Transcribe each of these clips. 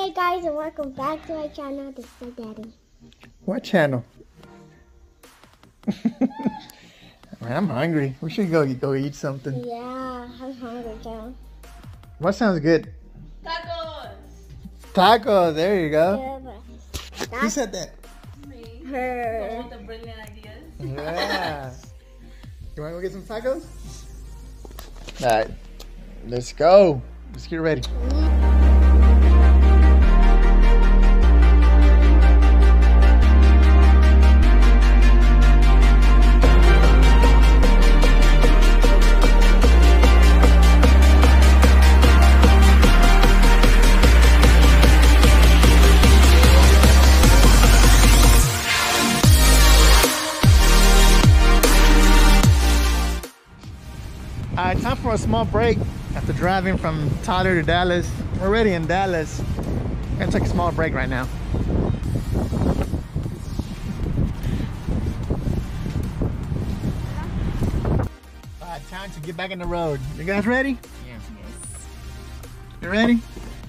Hey guys, and welcome back to my channel. This is my daddy. What channel? Man, I'm hungry. We should go eat something. Yeah, I'm hungry too. What sounds good? Tacos! Tacos, there you go. Yeah, but Who said that? Me. her. All the brilliant ideas. Yeah. You want to go get some tacos? Alright, let's go. Let's get ready. Alright, time for a small break after driving from Tyler to Dallas. We're already in Dallas. We're gonna take a small break right now. Alright, time to get back on the road. You guys ready? Yes. You ready?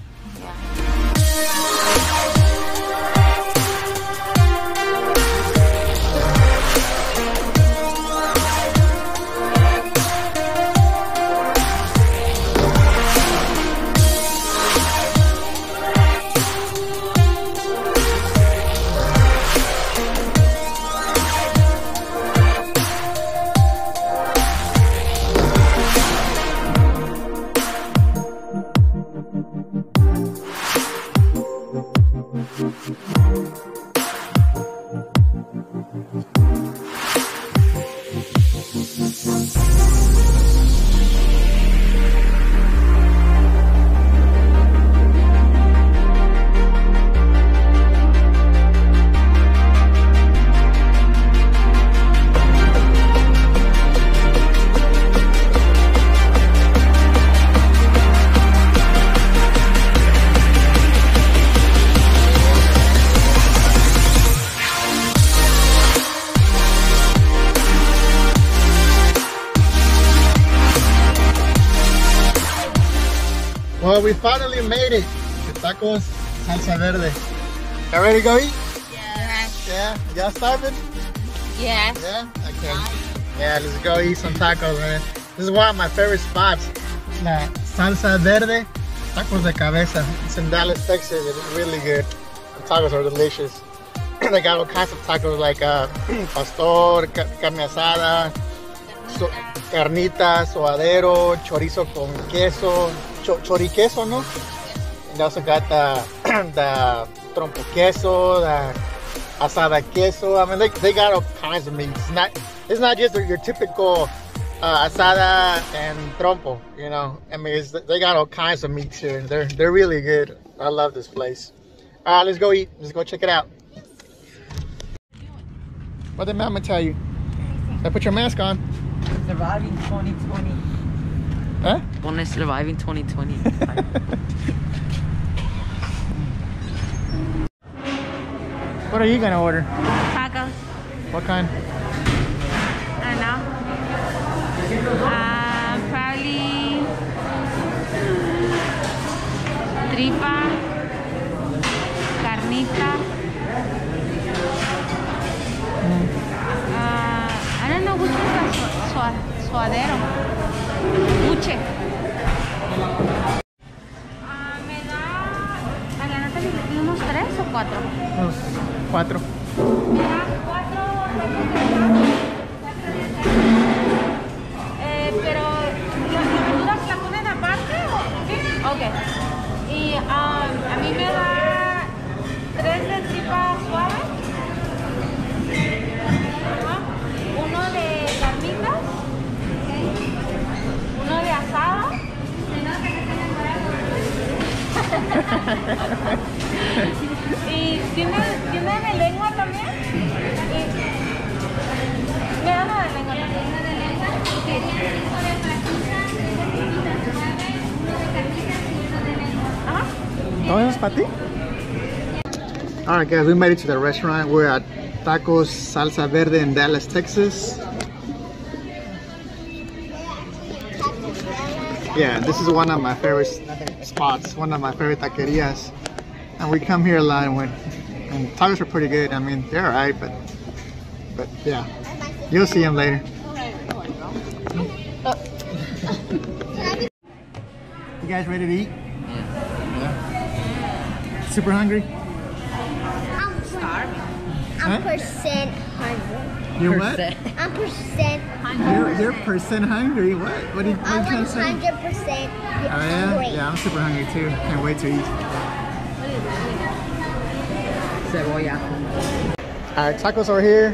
Well, we finally made it to Tacos Salsa Verde. You ready to go eat? Yes. Yeah? Y'all starving? Yes. Yeah? Okay. Yeah, let's go eat some tacos, man. This is one of my favorite spots. La Salsa Verde Tacos de Cabeza. It's in Dallas, Texas. It's really good. The tacos are delicious. They got all kinds of tacos like pastor, carne asada, carnitas, suadero, chorizo con queso, choriqueso, no? And they also got the trompo queso, the asada queso. I mean, they got all kinds of meats. It's not just your typical asada and trompo, you know. I mean, they got all kinds of meats here. They're really good. I love this place. All right, let's go eat. Let's go check it out. What did Mama tell you? I put your mask on. Surviving 2020. Huh? Pone surviving 2020. What are you gonna order? Tacos. What kind? I don't know. Probably tripa, carnita. I don't know which one is suadero. Buche. Me da. A la nata le metí unos 3 o 4. Unos 4. Me da 4 pero las verduras la ponen aparte o sí? Ok. Y a mí me da 3 de tripa suave. Uno de carnitas. Uno de asada. Y tiene de lengua también. Me da una de lengua también. Oh, it's para ti? Alright guys, we made it to the restaurant. We're at Tacos Salsa Verde in Dallas, Texas. Yeah, this is one of my favorite spots, one of my favorite taquerias. and we come here a lot, and tacos are pretty good. I mean, they're alright, but yeah, you'll see them later. You guys ready to eat? Yeah. Super hungry? I'm starving. I'm percent hungry. You're what? I'm percent hungry. You're percent hungry? What? What are you trying to say? 100% hungry. Yeah, I'm super hungry too. Can't wait to eat. Cebolla. Alright, tacos are here.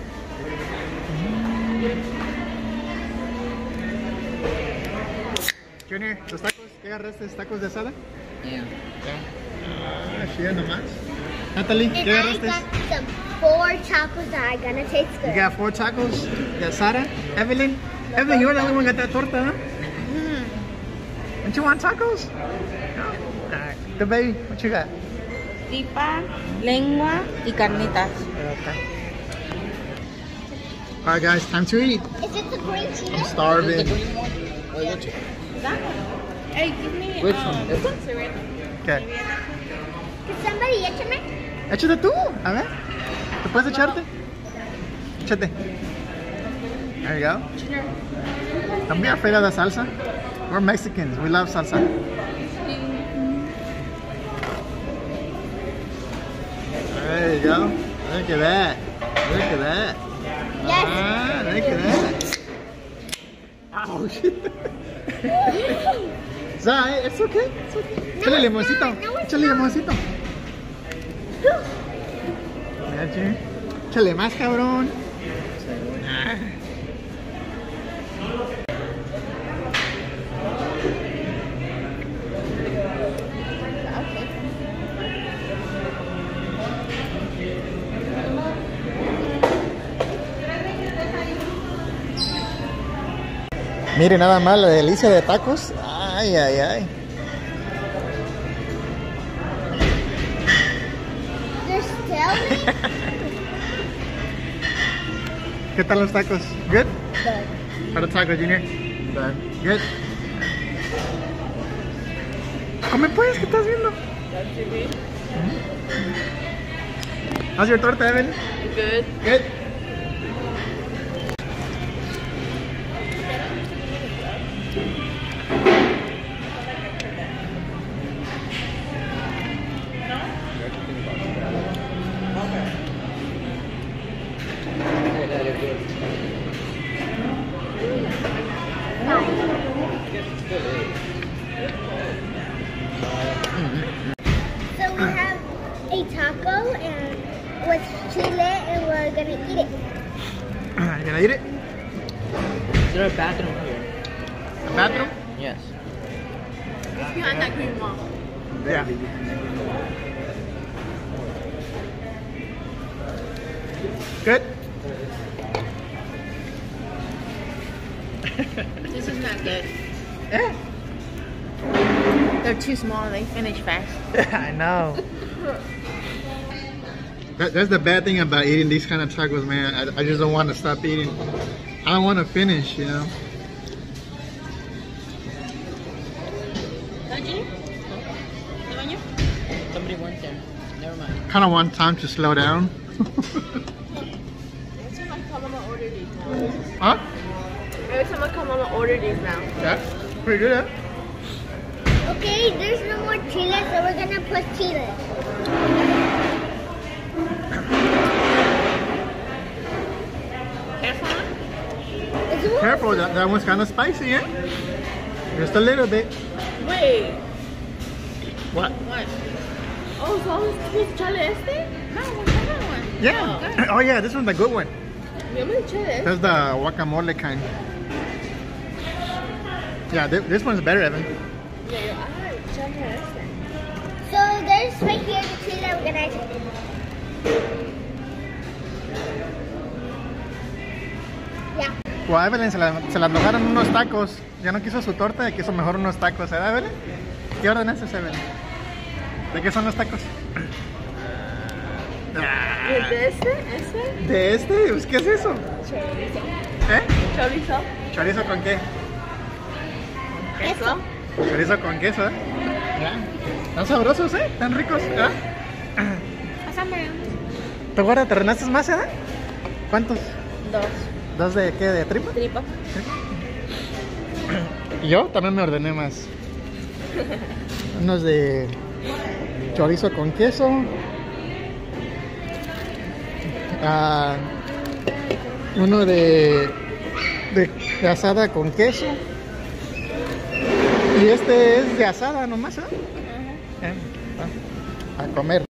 Junior, ¿los tacos? ¿Qué agarraste? ¿Tacos de asada? Yeah. Ah, sí, nomás. Natalie, And ¿qué I agarraste? got some 4 tacos that are gonna taste You good. got 4 tacos de asada. Evelyn? Evelyn, you're the only one got that torta, huh? Don't you want tacos? No? Alright. The baby, what you got? Tripa, lengua y carnitas. Okay. Alright guys, time to eat. Is it the green chili? I'm starving. That one. Hey, give me Which one? This one? Okay. Can somebody échame? Échate tú, a ver. ¿Te puedes echarte? Échate. There you go. Don't be afraid of the salsa. We're Mexicans. We love salsa. There you go. Look at that. Look at that. Yes. Ah, look at that. Oh, shit. Zai, it's okay. It's okay. Échale limoncito. No, it's Échale not. limoncito. Échale más, cabrón. Ah. Mire nada más la delicia de tacos. Ay, ay, ay. They're still ¿Qué tal los tacos? Good? good. How the tacos, Junior? Good. Come pues, ¿qué estás viendo? How's your torta, Evan? Good. Good. So we have a taco and with chile and we're gonna eat it. You gonna eat it? Is there a bathroom here? A bathroom? Yes. Behind that green wall. Yeah. Good? This is not good. Yeah. They're too small. They finish fast. I know. That's the bad thing about eating these kind of tacos, man. I just don't want to stop eating. I don't want to finish, you know. Somebody went there. Never mind. Kind of want time to slow down. Every time I come, I'm gonna order these now. Huh? Every time I come, I'm gonna order these now. Yeah. Pretty good, huh? Okay, there's no more chile, so we're gonna put chile. Careful. Is it Careful, that one's kind of spicy, yeah? Just a little bit. Wait. What? What? Oh, so I was supposed to chile este? No, what's that one? Yeah. Oh, yeah, this one's the good one. Yo me chile este. That's the guacamole kind. Yeah, this one's better, Evan. Yeah, I like chile este. So there's right here the chile that we're gonna eat. Yeah. Pues a Evelyn se le antojaron unos tacos. Ya no quiso su torta y quiso mejor unos tacos, ¿verdad, Evelyn? ¿Qué ordenaste, Evelyn? ¿De qué son los tacos? ¿De este? ¿Este? ¿De este? Pues, ¿qué es eso? Chorizo. ¿Eh? Chorizo. ¿Chorizo con qué? Queso. Chorizo con queso, ¿eh? Ya. Están sabrosos, ¿eh? Están ricos, ¿verdad? ¿Te acuerdas? ¿Te renaste más, eh? ¿Cuántos? 2. ¿Dos de qué? ¿De tripa? Tripa. Y yo también me ordené más. Unos de chorizo con queso. Uno de asada con queso. Y este es de asada nomás, ¿eh? A comer.